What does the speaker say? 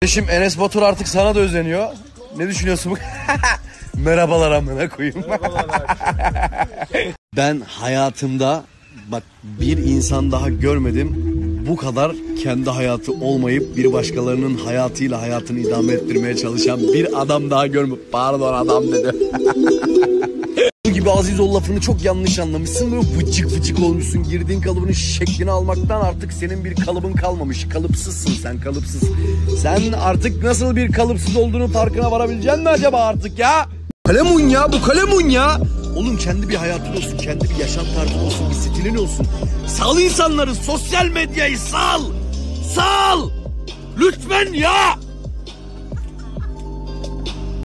Kardeşim Enes Batur artık sana da özeniyor. Ne düşünüyorsun? Merhabalar amına koyayım. Ben hayatımda bak bir insan daha görmedim. Bu kadar kendi hayatı olmayıp bir başkalarının hayatıyla hayatını idame ettirmeye çalışan bir adam daha görmedim. Pardon adam dedi. Bu gibi Azizoğlu lafını çok yanlış anlamışsın. Böyle vıcık vıcık olmuşsun. Girdiğin kalıbının şeklini almaktan artık senin bir kalıbın kalmamış. Kalıpsızsın sen, kalıpsız. Sen artık nasıl bir kalıpsız olduğunu farkına varabileceksin mi acaba artık ya? Kalemun ya, bu kalemun ya. Oğlum kendi bir hayatın olsun, kendi bir yaşam tarzın olsun, bir stilin olsun. Sal insanları, sosyal medyayı sal. Sal. Lütfen ya.